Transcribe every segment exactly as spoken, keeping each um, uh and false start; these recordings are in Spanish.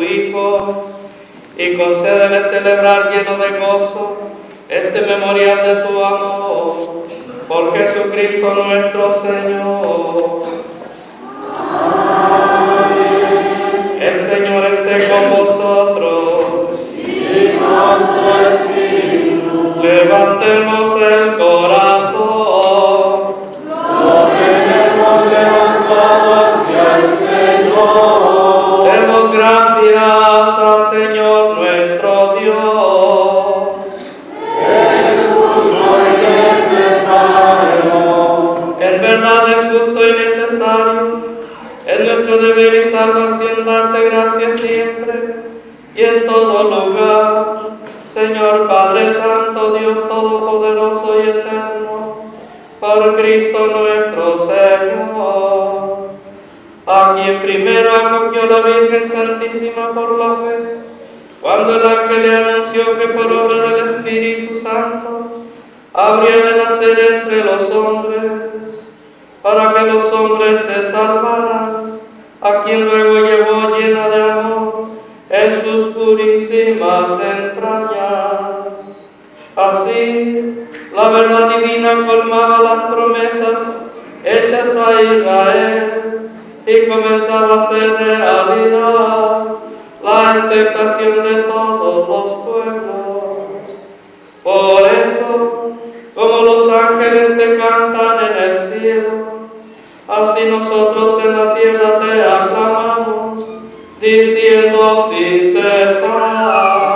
Hijo, y concédele celebrar lleno de gozo este memorial de tu amor, por Jesucristo nuestro Señor. Amén. El Señor esté con vosotros. Y con tu espíritu. Levantemos el corazón. Lo tenemos levantado hacia el Señor. Demos gracias al Señor nuestro Dios. Es justo y necesario. En verdad es justo y necesario. Es nuestro deber y salvación darte gracias siempre y en todo lugar, Señor Padre Santo, Dios Todopoderoso y Eterno, por Cristo nuestro Señor, a quien primero acogió la Virgen Santísima por la fe, cuando el ángel le anunció que por obra del Espíritu Santo habría de nacer entre los hombres, para que los hombres se salvaran, a quien luego llevó llena de amor en sus purísimas entrañas. Así, la verdad divina colmaba las promesas hechas a Israel y comenzaba a ser realidad la expectación de todos los pueblos. Por eso, como los ángeles te cantan en el cielo, así nosotros en la tierra te aclamamos, diciendo sin cesar.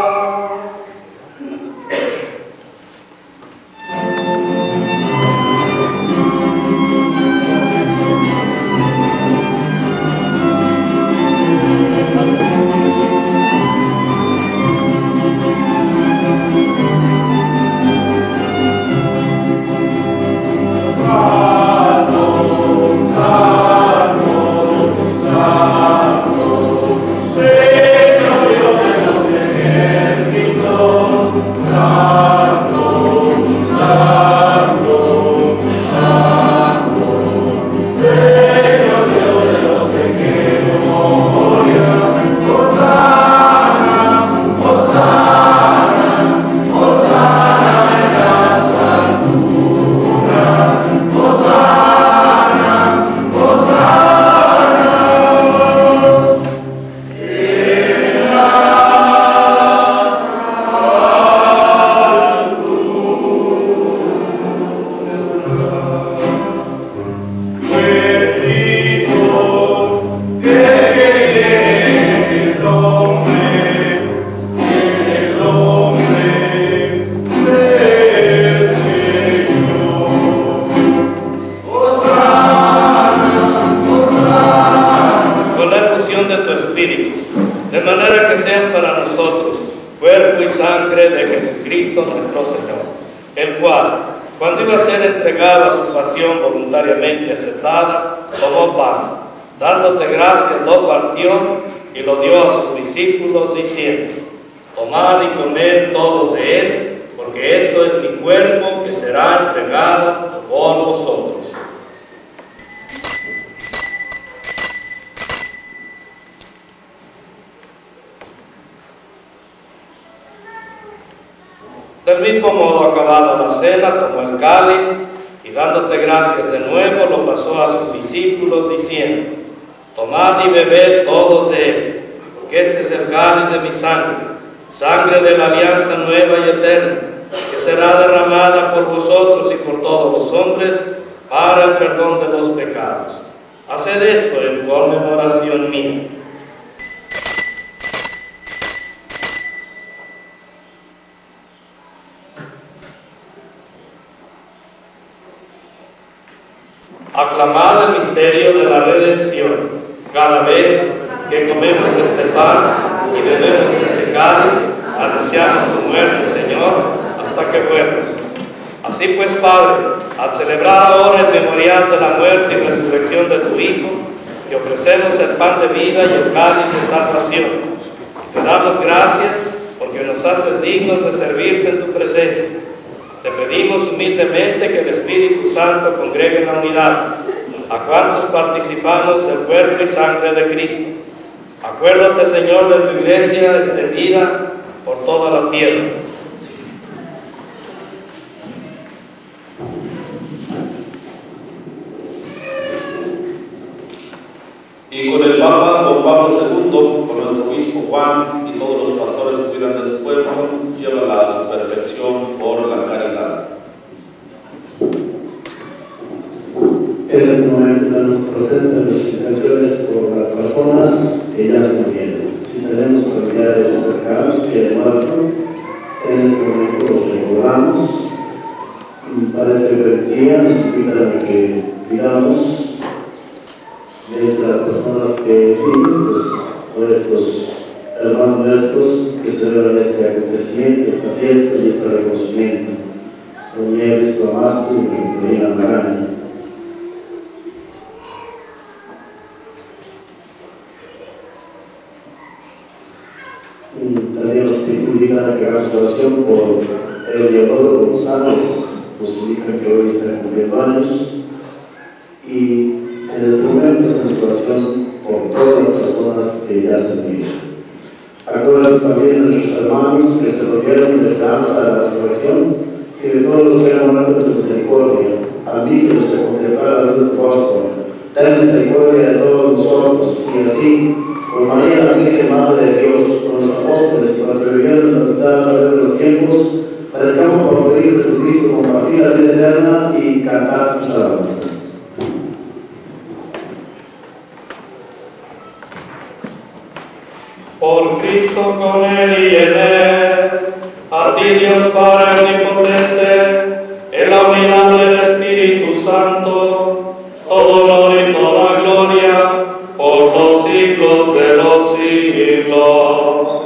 Dándote gracias, lo partió y lo dio a sus discípulos, diciendo: tomad y comed todos de él, porque esto es mi cuerpo que será entregado por vosotros. Del mismo modo, acabada la cena, tomó el cáliz y dándote gracias de nuevo, lo pasó a sus discípulos, diciendo: tomad y bebed todos de él, porque este es el cáliz de mi sangre, sangre de la alianza nueva y eterna, que será derramada por vosotros y por todos los hombres para el perdón de los pecados. Haced esto en conmemoración mía. Aclamad el misterio de la redención. Cada vez que comemos este pan y bebemos este cáliz, anunciamos tu muerte, Señor, hasta que vuelvas. Así pues, Padre, al celebrar ahora el memorial de la muerte y resurrección de tu Hijo, te ofrecemos el pan de vida y el cáliz de salvación. Y te damos gracias porque nos haces dignos de servirte en tu presencia. Te pedimos humildemente que el Espíritu Santo congregue en la unidad a cuantos participamos del cuerpo y sangre de Cristo. Acuérdate, Señor, de tu iglesia extendida por toda la tierra. Y con el Papa, con Pablo segundo, con nuestro obispo Juan y todos los pastores que cuidan del pueblo, llévala a su perfección por la caridad. En este momento nos presentan las intenciones por las personas que ya se murieron. Si tenemos familiares cercanos que han muerto, en este momento los recordamos. Para esta Eucaristía nos invitan a que pidamos de las personas que viven, pues, por estos hermanos nuestros que celebran este acontecimiento, esta fiesta y este reconocimiento. Don Nieves Damasco y Victorina Magana. Y también nos invitan a que hagamos oración por el Leonor González, nos indican que hoy está cumpliendo años. Y en este momento hacemos oración por todas las personas que ya se han ido. Acuérdense también de nuestros hermanos que se volvieron de esperanza de la resurrección y de todos los que han muerto de misericordia. Admítelos a contemplar la luz de tu rostro. Ten misericordia de todos nosotros y así, por María, la Virgen Madre de Dios, con los apóstoles y con el que vivieron la amistad a través de los tiempos, parezcamos por medio de Jesucristo compartir la vida eterna y cantar sus alabanzas. Por Cristo, con Él y en Él, a ti Dios Padre Omnipotente, en la unidad del Espíritu Santo, todo honor y toda gloria, por los siglos de los siglos.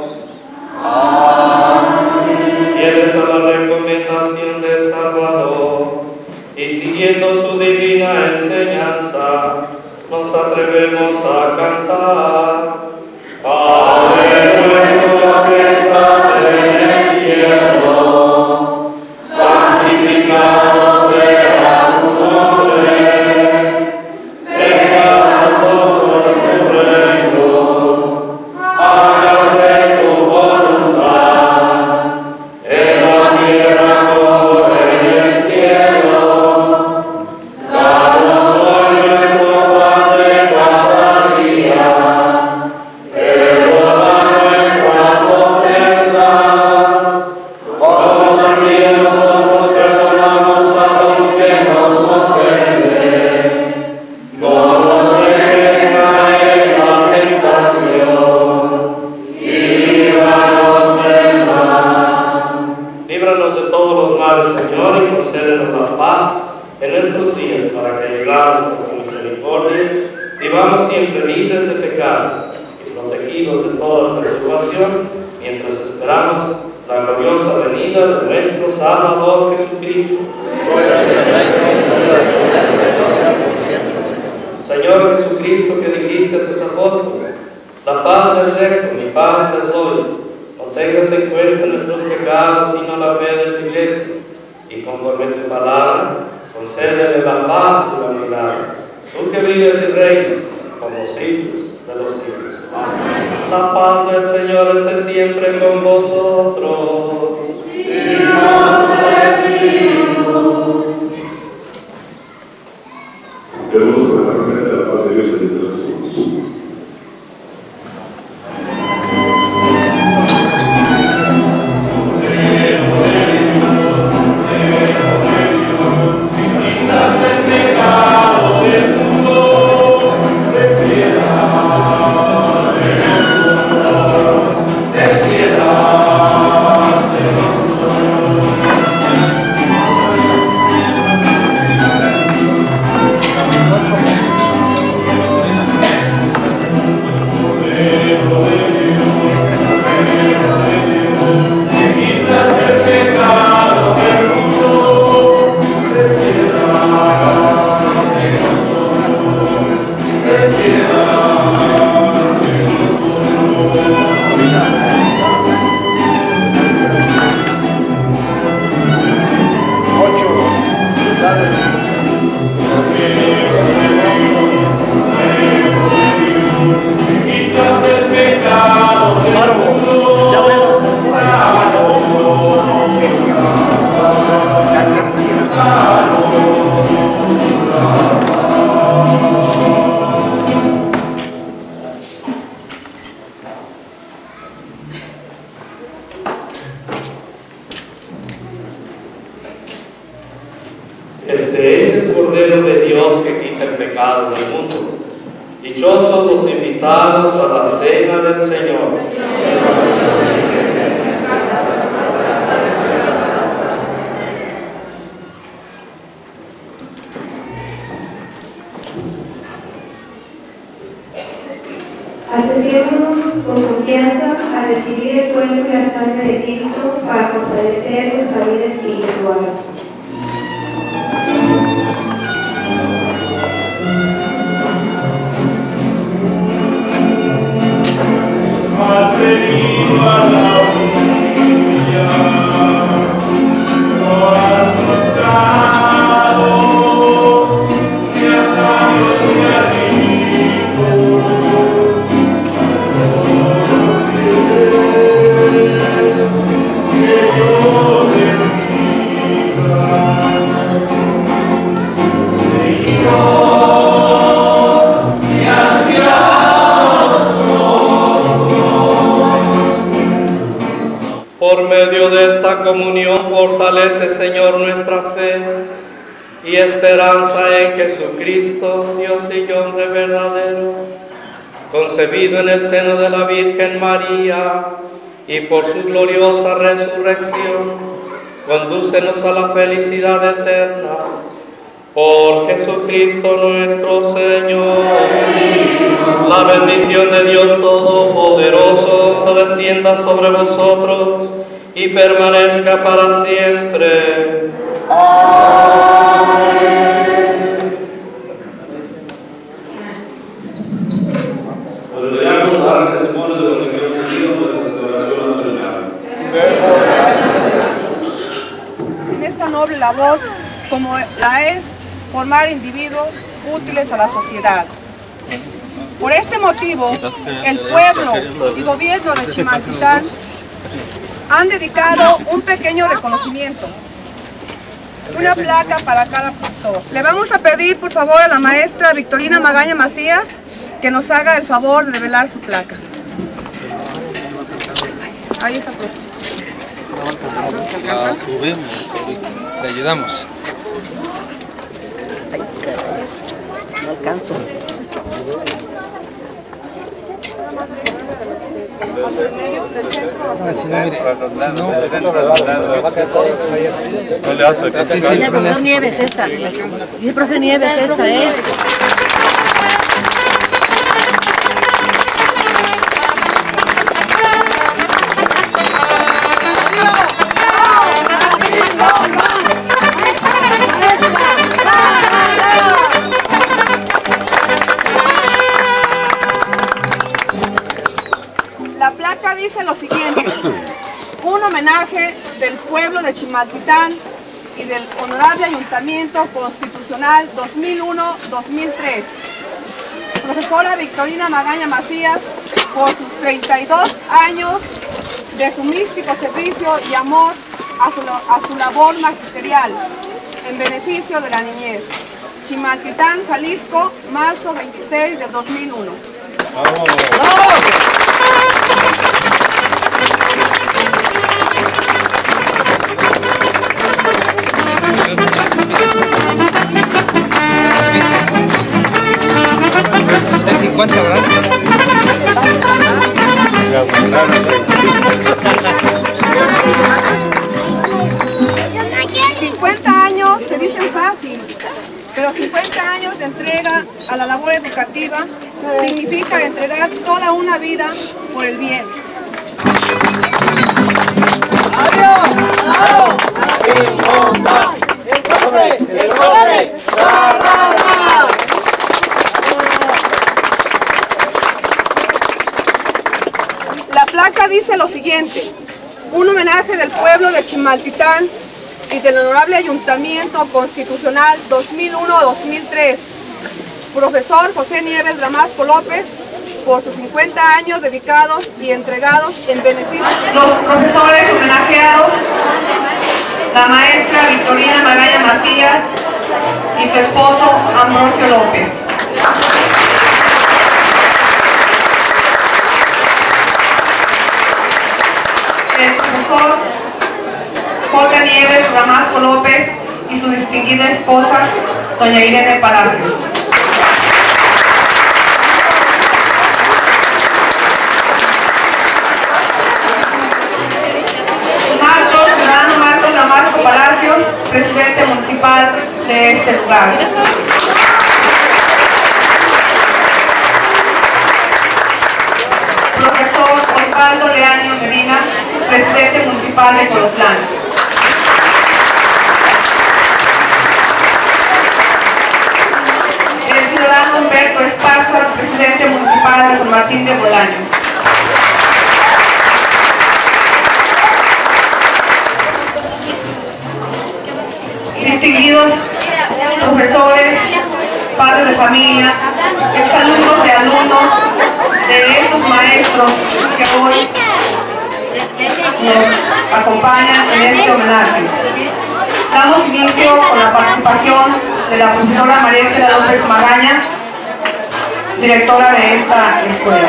Amén. Fieles a la recomendación del Salvador, y siguiendo su divina enseñanza, nos atrevemos a cantar. Padre nuestro que estás en el cielo, santificado sea tu nombre. Venga a nosotros tu reino, hágase tu voluntad, en la tierra como en el cielo. Danos hoy nuestro pan de cada día. Señor, y concédenos la paz en nuestros días, para que, ayudados por tu misericordia, vivamos siempre libres de pecado y protegidos de toda perturbación, mientras esperamos la gloriosa venida de nuestro Salvador Jesucristo. Señor Jesucristo, que dijiste a tus apóstoles: la paz les dejo, mi paz les doy. No tengas en cuenta nuestros pecados, sino la fe de tu iglesia. Y conforme tu palabra, concédele la paz y la unidad. Tú que vives y reinas por los siglos de los siglos. Amén. La paz del Señor esté siempre con vosotros. Y con tu espíritu. Queremos realmente la paz de Dios en nuestros hijos. Este es el Cordero de Dios que quita el pecado del mundo. Dichosos los invitados a la cena del Señor. Acerquémonos con confianza a recibir el cuerpo y la sangre de Cristo para fortalecer nuestra vida espiritual. Has venido a la orilla, lo has mostrado, que hasta Dios me ha dicho, que yo te siga, Señor, me has Por medio de esta comunión fortalece, Señor, nuestra fe y esperanza en Jesucristo, Dios y hombre verdadero, concebido en el seno de la Virgen María, y por su gloriosa resurrección, condúcenos a la felicidad eterna. Por Jesucristo nuestro Señor. La bendición de Dios Todopoderoso descienda sobre vosotros y permanezca para siempre. Amén. Volveremos a dar testimonio de lo que hemos vivido en nuestra celebración nacional. En esta noble labor, como la es formar individuos útiles a la sociedad. Por este motivo, el pueblo y gobierno de Chimaltitán han dedicado un pequeño reconocimiento, una placa para cada profesor. Le vamos a pedir, por favor, a la maestra Victorina Magaña Macías que nos haga el favor de revelar su placa. Ahí está, profe. La subimos, le ayudamos. No alcanzo. Ah, si no, mire, si no, No le hace. Dice el profesor Nieves esta. Dice el profe Nieves esta, ¿eh? La placa dice lo siguiente: un homenaje del pueblo de Chimaltitán y del Honorable Ayuntamiento Constitucional dos mil uno dos mil tres. Profesora Victorina Magaña Macías, por sus treinta y dos años de su místico servicio y amor a su, a su labor magisterial en beneficio de la niñez. Chimaltitán, Jalisco, marzo veintiséis del dos mil uno. ¡Vamos! Es cincuenta, ¿verdad? cincuenta años se dicen fácil, pero cincuenta años de entrega a la labor educativa significa entregar toda una vida por el bien. La placa dice lo siguiente: un homenaje del pueblo de Chimaltitán y del Honorable Ayuntamiento Constitucional dos mil uno dos mil tres, profesor José Nieves Damasco López, por sus cincuenta años dedicados y entregados en beneficio. Los profesores homenajeados, la maestra Victorina Magaña Macías y su esposo Amorcio López. El profesor Jorge Nieves Damasco López, y su distinguida esposa, doña Irene Palacios. Marcos, ciudadano Marcos Damasco Palacios, presidente municipal de este lugar. Profesor Osvaldo Leaño Medina, presidente municipal de Colotlán. El ciudadano Humberto Esparza, presidente municipal de San Martín de Bolaños. Distinguidos profesores, padres de familia, exalumnos de alumnos, de estos maestros que hoy nos acompañan en este homenaje. Damos inicio con la participación de la profesora María Estela López Magaña, directora de esta escuela.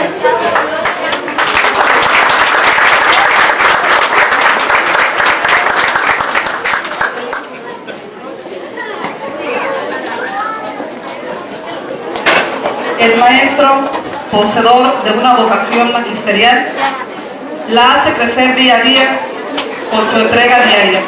El maestro, poseedor de una vocación magisterial, la hace crecer día a día con su entrega diaria.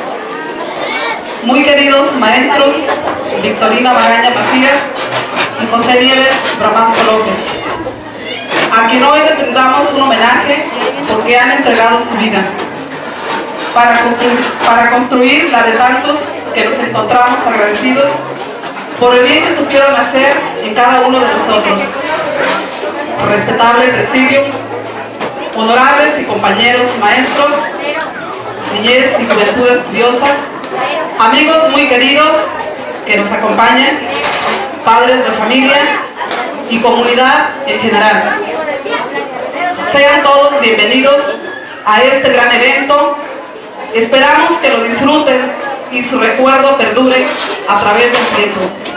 Muy queridos maestros Victorina Magaña Macías y José Nieves Bramasco López, a quien hoy le brindamos un homenaje porque han entregado su vida para construir, para construir la de tantos que nos encontramos agradecidos por el bien que supieron hacer en cada uno de nosotros. Respetable presidio, honorables y compañeros maestros, niñez y juventud estudiosas, amigos muy queridos que nos acompañan, padres de familia y comunidad en general. Sean todos bienvenidos a este gran evento. Esperamos que lo disfruten y su recuerdo perdure a través del tiempo.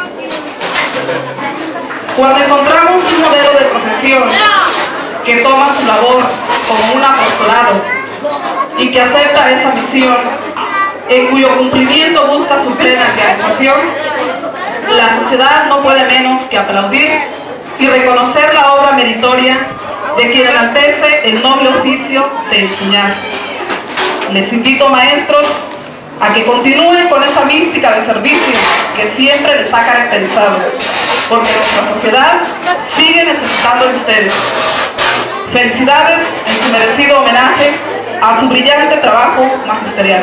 Cuando encontramos un modelo de profesión que toma su labor como un apostolado y que acepta esa misión, en cuyo cumplimiento busca su plena realización, la sociedad no puede menos que aplaudir y reconocer la obra meritoria de quien enaltece el noble oficio de enseñar. Les invito, maestros, a que continúen con esa mística de servicio que siempre les ha caracterizado, porque nuestra sociedad sigue necesitando de ustedes. Felicidades en su merecido homenaje a su brillante trabajo magisterial.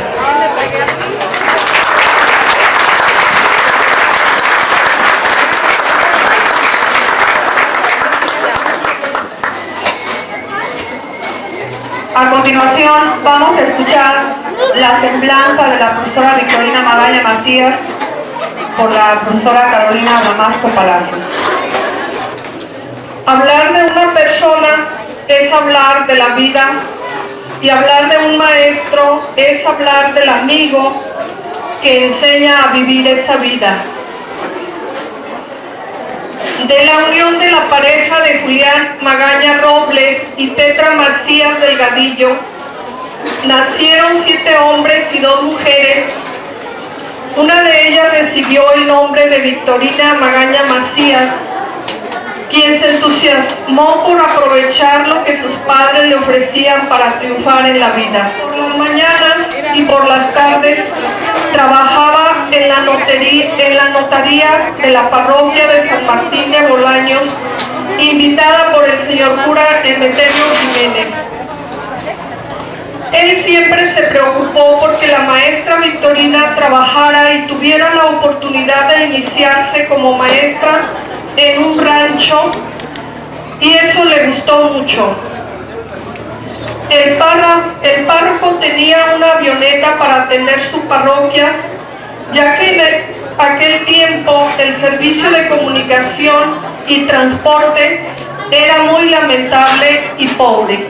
A continuación vamos a escuchar la semblanza de la profesora Victorina Magaña Macías por la profesora Carolina Damasco Palacios. Hablar de una persona es hablar de la vida, y hablar de un maestro es hablar del amigo que enseña a vivir esa vida. De la unión de la pareja de Julián Magaña Robles y Petra Macías Delgadillo nacieron siete hombres y dos mujeres. Una de ellas recibió el nombre de Victorina Magaña Macías, quien se entusiasmó por aprovechar lo que sus padres le ofrecían para triunfar en la vida. Por las mañanas y por las tardes trabajaba en la notaría, en la notaría de la parroquia de San Martín de Bolaños, invitada por el señor cura Emeterio Jiménez. Él siempre se preocupó porque la maestra Victorina trabajara y tuviera la oportunidad de iniciarse como maestra en un rancho, y eso le gustó mucho. El, parra, el párroco tenía una avioneta para atender su parroquia, ya que en el, aquel tiempo el servicio de comunicación y transporte era muy lamentable y pobre.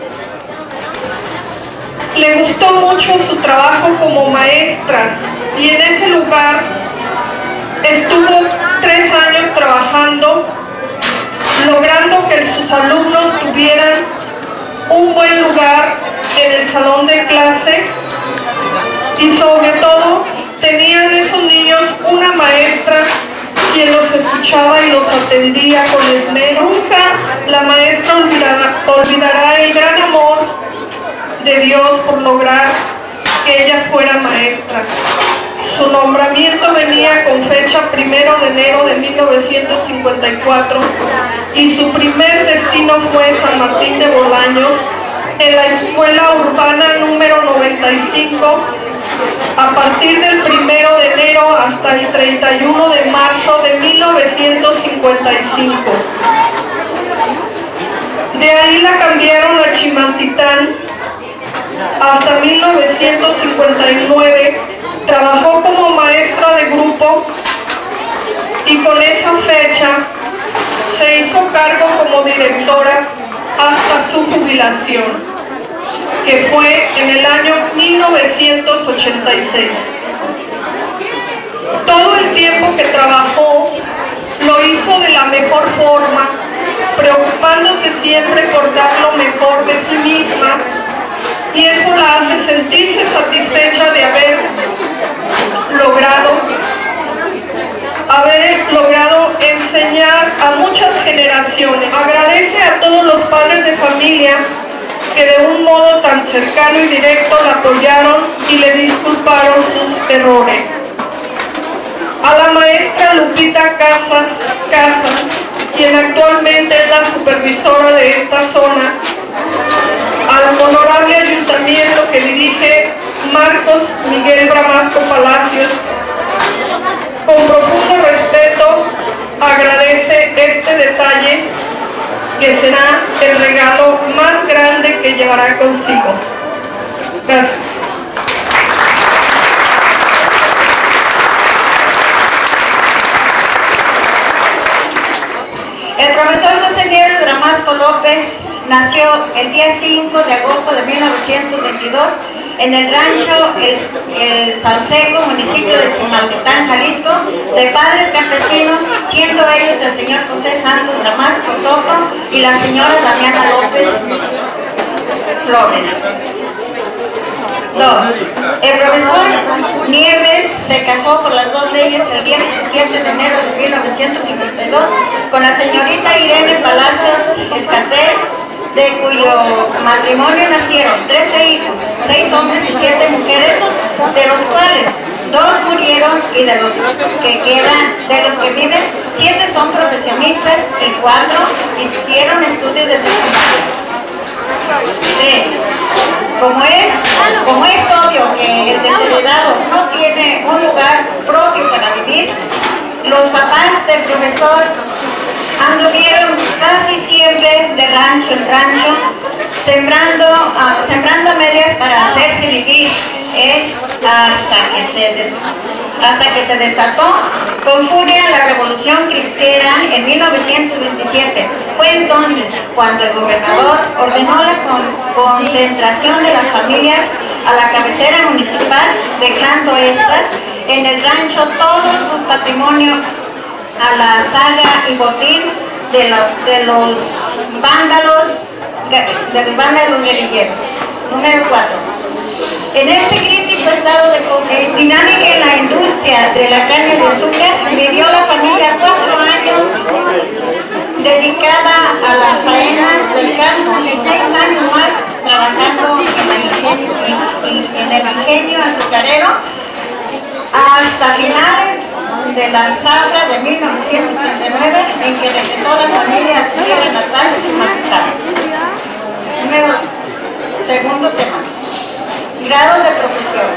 Le gustó mucho su trabajo como maestra, y en ese lugar estuvo tres años trabajando, logrando que sus alumnos tuvieran un buen lugar en el salón de clase y sobre todo tenían niños una maestra quien los escuchaba y los atendía con esmero. Nunca la maestra olvidará, olvidará el gran amor de Dios por lograr que ella fuera maestra. Su nombramiento venía con fecha primero de enero de mil novecientos cincuenta y cuatro y su primer destino fue San Martín de Bolaños, en la escuela urbana número noventa y cinco, a partir del primero de enero hasta el treinta y uno de marzo de mil novecientos cincuenta y cinco. De ahí la cambiaron a Chimaltitán hasta mil novecientos cincuenta y nueve. Trabajó como maestra de grupo y con esa fecha se hizo cargo como directora hasta su jubilación, que fue en el año mil novecientos ochenta y seis. Todo el tiempo que trabajó lo hizo de la mejor forma, preocupándose siempre por dar lo mejor de sí misma, y eso la hace sentirse satisfecha de haber logrado haber logrado enseñar a muchas generaciones. Agradece a todos los padres de familia que de un modo tan cercano y directo la apoyaron y le disculparon sus errores. A la maestra Lupita Casas, Casas, quien actualmente es la supervisora de esta zona, al honorable ayuntamiento que dirige Marcos Miguel Bramasco Palacios, con profundo respeto agradece este detalle que será el regalo más grande que llevará consigo. Gracias. El profesor José Nieves Bramasco López nació el día cinco de agosto de mil novecientos veintidós en el rancho El, el Sauceco, municipio de Chimaltitán, Jalisco, de padres campesinos, siendo ellos el señor José Santos Bramasco Soto y la señora Damiana López Flores. Dos. El profesor Nieves se casó por las dos leyes el día diecisiete de enero de mil novecientos cincuenta y dos con la señorita Irene Palacios Escatel, de cuyo matrimonio nacieron trece hijos, seis hombres y siete mujeres, de los cuales dos murieron y de los que quedan, de los que viven, siete son profesionistas y cuatro hicieron estudios de secundaria. Tres. Como es, como es obvio que el desheredado no tiene un lugar propio para vivir, los papás del profesor anduvieron casi siempre de rancho en rancho, sembrando, uh, sembrando medias para hacerse vivir, es hasta que se des, hasta que se desató con furia la revolución cristera en mil novecientos veintisiete. Fue entonces cuando el gobernador ordenó la con, concentración de las familias a la cabecera municipal, dejando estas en el rancho todo su patrimonio a la saga y botín de, lo, de los vándalos de los vándalos guerrilleros. Número cuatro. En este crítico estado de cosas, dinámica en la industria de la caña de azúcar, vivió la familia cuatro años dedicada a las faenas del campo y seis años más trabajando en, la ingenio, en, en el ingenio azucarero hasta finales de la zafra de mil novecientos treinta y nueve, en que regresó la familia a su tierra natal de Chimaltitán. Número segundo tema. Grados de profesión.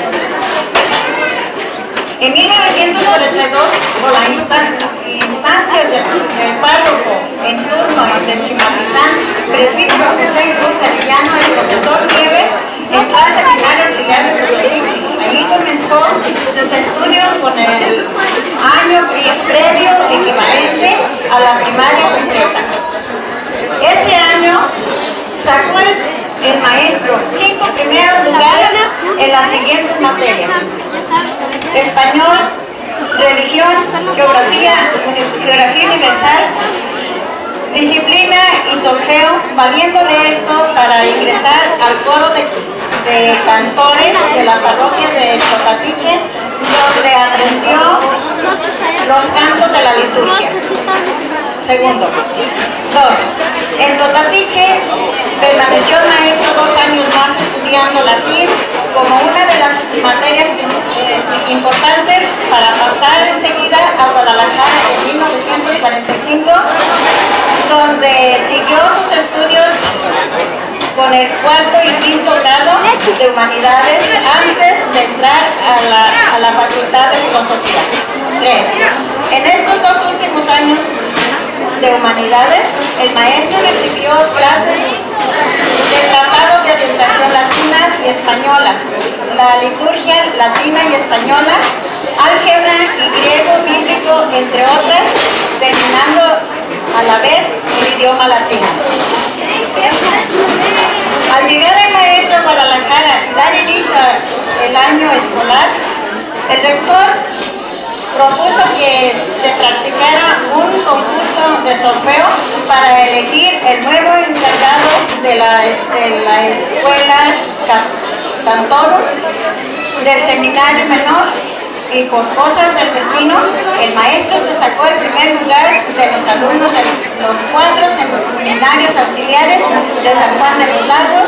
En mil novecientos cuarenta y dos, por la instancia del, del párroco en turno de Chimaltitán, presbítero José Cruz Arellano, el profesor Nieves entró a seminario auxiliar de Tepichi. Allí comenzó sus estudios con el año previo equivalente a la primaria completa. Ese año sacó el, el maestro cinco primeros lugares en las siguientes materias: español, religión, geografía, geografía universal, disciplina y solfeo, valiéndole esto para ingresar al coro de, de cantores de la parroquia de Cotatiche donde aprendió los cantos de la liturgia. Segundo. Dos. En Totatiche permaneció maestro dos años más estudiando latín como una de las materias eh, importantes para pasar enseguida a Guadalajara en mil novecientos cuarenta y cinco, donde siguió sus estudios con el cuarto y quinto grado de humanidades antes de entrar a la, a la Facultad de Filosofía. Tres. En estos dos últimos años de humanidades, el maestro recibió clases de tratados de orientación latinas y españolas, la liturgia latina y española, álgebra y griego bíblico, entre otras, terminando a la vez el idioma latino. Al llegar el maestro a Guadalajara y dar inicio el año escolar, el rector propuso que se practicara un concurso de solfeo para elegir el nuevo encargado de la, de la escuela Cantorum del seminario menor, y por cosas del destino, el maestro se sacó el primer lugar de los alumnos de los cuatro seminarios auxiliares de San Juan de los Lagos,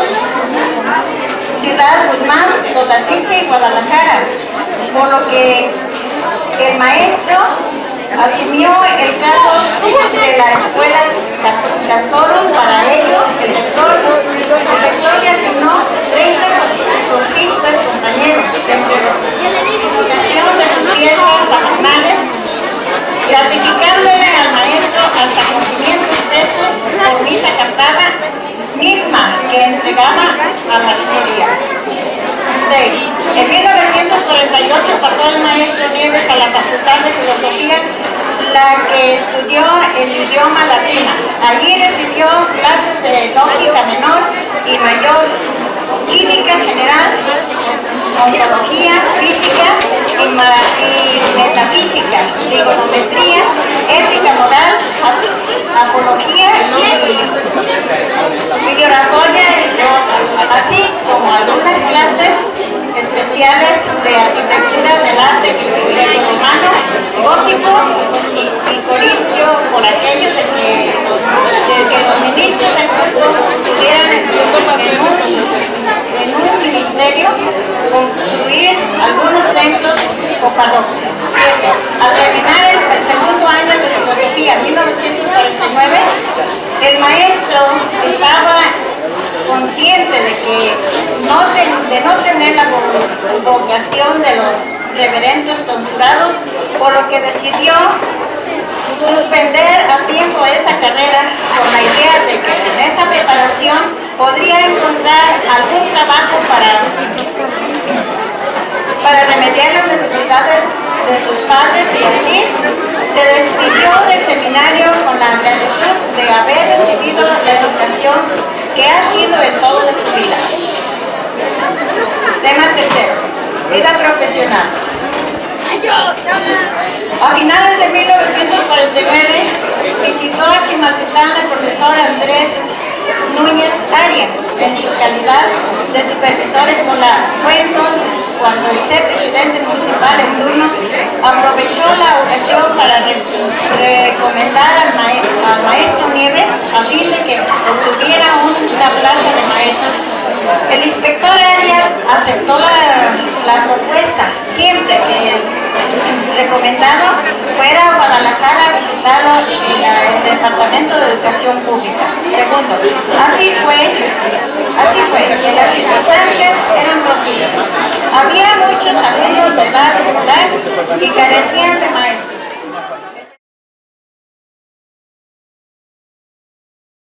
Ciudad Guzmán, Totatiche y Guadalajara, por lo que el maestro asumió el cargo de la escuela Cantorum. Para ello, el rector, el rector le asignó treinta sofistas compañeros, entre la justificación de sus fiestas patronales, gratificándole al maestro hasta con quinientos pesos por misa cantada, misma que entregaba a la regiduría. seis. En mil novecientos cuarenta y ocho pasó el maestro Nieves a la Facultad de Filosofía, la que estudió el idioma latino. Allí recibió clases de lógica menor y mayor, química general, ontología, física y, y metafísica, trigonometría, ética moral, apología y, y oratoria, entre otras, así como algunas clases especiales de arquitectura del arte greco romano, gótico y, y corintio, por aquello de que, de que los ministros del culto pudieran en un, en un ministerio construir algunos templos o parroquias. Siete. Al terminar el, el segundo año de filosofía, mil novecientos cuarenta y nueve, el maestro estaba consciente de que no, de, de no tener la vocación de los reverendos tonsurados, por lo que decidió suspender a tiempo esa carrera con la idea de que en esa preparación podría encontrar algún trabajo para, para remediar las necesidades de sus padres, y así se despidió del seminario con la gratitud de haber recibido la educación que ha sido el todo de su vida. Tema tercero, vida profesional. A finales de mil novecientos cuarenta y nueve visitó a Chimaltitán el profesor Andrés Núñez Arias en su calidad de supervisor escolar. Fue entonces cuando el ser presidente municipal en turno aprovechó la ocasión para re recomendar al, mae al maestro Nieves a fin de que obtuviera una plaza de maestro. El inspector Arias aceptó la, la propuesta siempre que el recomendado fuera a Guadalajara a visitarlo en la, el Departamento de Educación Pública. Segundo, así fue, así fue, que las circunstancias eran propicias. Había muchos alumnos de edad escolar y carecían de maestros.